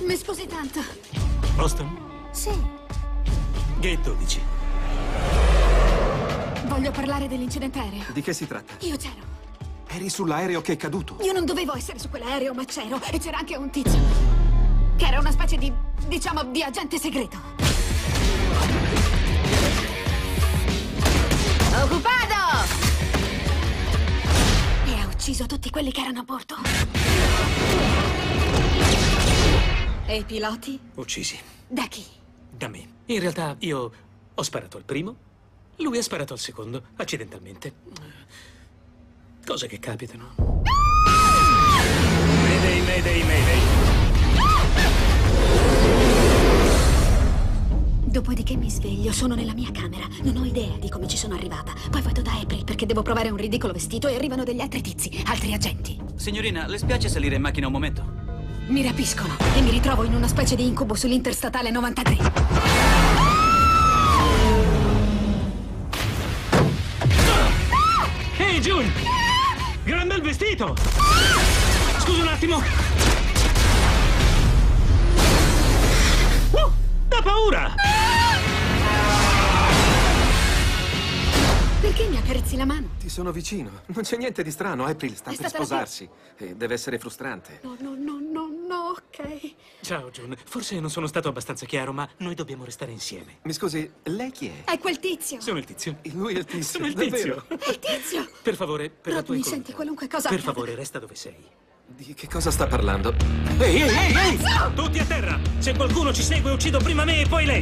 Mi scusi tanto. Boston? Sì. Gate 12. Voglio parlare dell'incidente aereo. Di che si tratta? Io c'ero. Eri sull'aereo che è caduto. Io non dovevo essere su quell'aereo, ma c'ero. E c'era anche un tizio. Che era una specie di, diciamo, di agente segreto. Occupato! E ha ucciso tutti quelli che erano a bordo. E i piloti? Uccisi. Da chi? Da me. In realtà io ho sparato al primo, lui ha sparato al secondo, accidentalmente. Cose che capitano. Mayday, mayday, mayday. Dopodiché mi sveglio, sono nella mia camera. Non ho idea di come ci sono arrivata. Poi vado da April perché devo provare un ridicolo vestito e arrivano degli altri tizi, altri agenti. Signorina, le spiace salire in macchina un momento? Mi rapiscono e mi ritrovo in una specie di incubo sull'Interstatale 93. Ehi, June! Gran bel vestito! Scusa un attimo! Da paura! Perché mi accarezzi la mano? Ti sono vicino. Non c'è niente di strano. April sta È per stata la sposarsi. E deve essere frustrante. No, ok. Ciao, June. Forse non sono stato abbastanza chiaro, ma noi dobbiamo restare insieme. Mi scusi, lei chi è? È quel tizio. Sono il tizio. Lui è il tizio. Sono il tizio. Davvero? È il tizio. Per favore, per la tua Rodney, incolumità. senti, qualunque cosa Per accada. favore, resta dove sei. Di che cosa sta parlando? Ehi, ehi, ehi, ehi! Tutti a terra! Se qualcuno ci segue, uccido prima me e poi lei!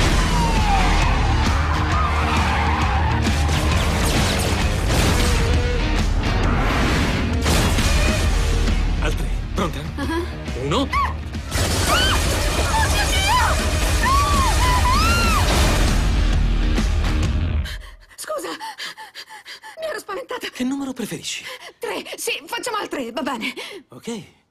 Al 3. Pronta? Uno. Scusa, mi ero spaventata. Che numero preferisci? 3, sì, facciamo al 3, va bene. Ok.